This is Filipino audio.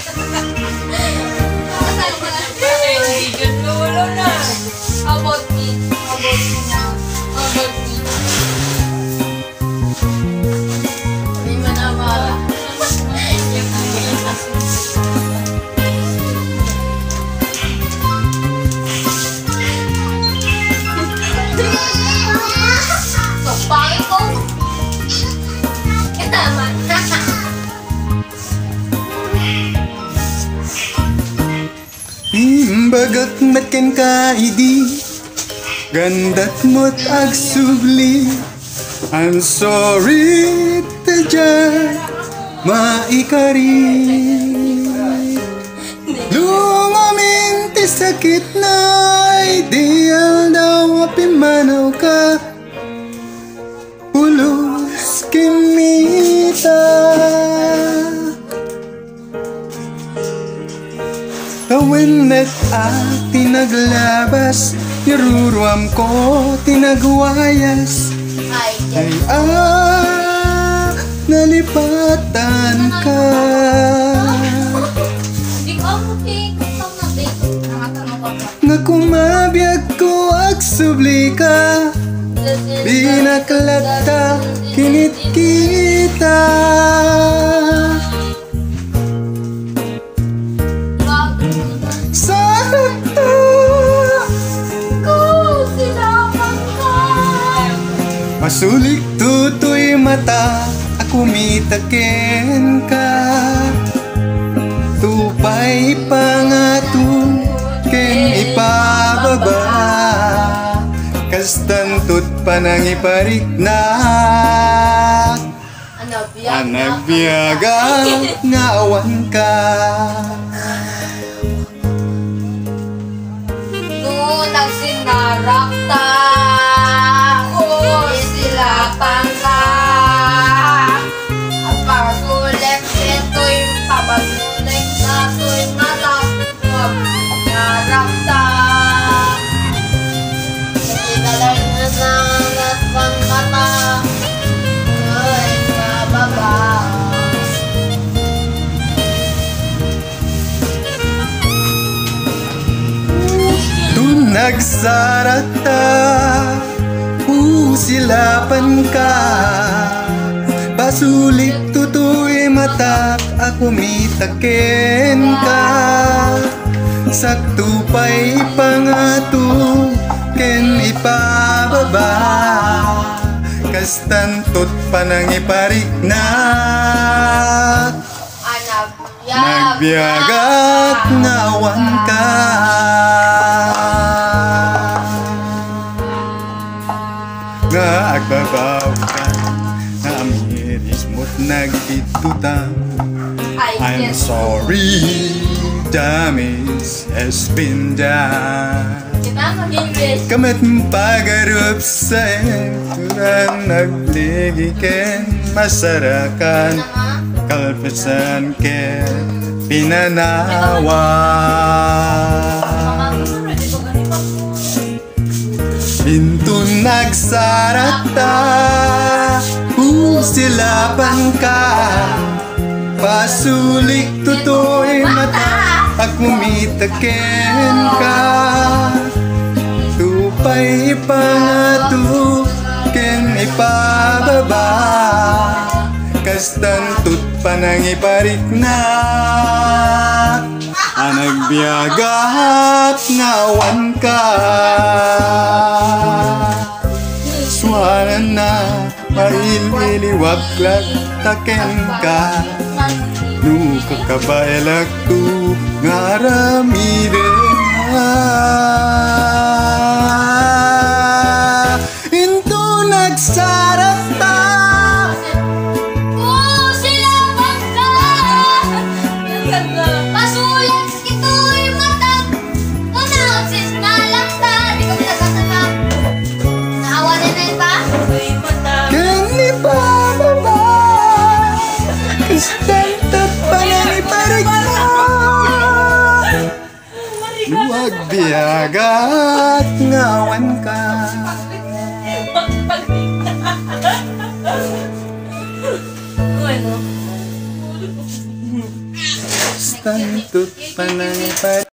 About me na. About me. May manawala. Yung so, pangit ko. Kataman. Bagat matken ka idi gandat mo't agsubli. I'm sorry tadya maikari lungamin ti sakit na ideal daw pimanaw ka ulos kimita. Kawinet at tinaglabas, niruruam ko tinagwayas. Ay nalipatan ka. Nga kumabiyag ko agsubli ka, binaklata kinit kita. Masulik tutoy mata, ako mitaken ka. Tupay pangatun, ken ipababa. Kastantut panang iparik na. Anagbiyaga nga awan ka. Ngunang sinarakta kusilapan ka. At pasulit ito'y pabasulit sa to'y mata. Huwag narakta. Italay na sangat pang mata. Ay mababa. Nagsarata, kusilapan ka. Pasulik tutoy mata, ako mitaken ka. Sakto pa'y pangatu, ken ipababa. Kastantot panang iparik na. Nagbiyagat ngawan ka. Nga agbabaw ka, na amiris mo't nagtitutang. I'm sorry, damage has been done. Kamat pagarup sa turan nagligiken, masarakan, kalpasan ken pinanawa. Intun nagsarata, kusilapan ka. Pasulik tutoy mata, ako mitaken ka. Tupay ipangatu, ken ipababa. Kastantut panang iparik na. Anagbiyagat ngawan ka. Suara na maililiwaklag taken ka. Nuka kabailak tu ngaramide na. Into nagsarata, kusilapan ka. Pasulit ito'y mata. Kunaksis na lang ta. Di ko pinagkasama. Naawa na na ba? ken ipababa. Kastantot panang iparik na. Luwag biyagat ngawan ka. Bueno. Stantot pananiparig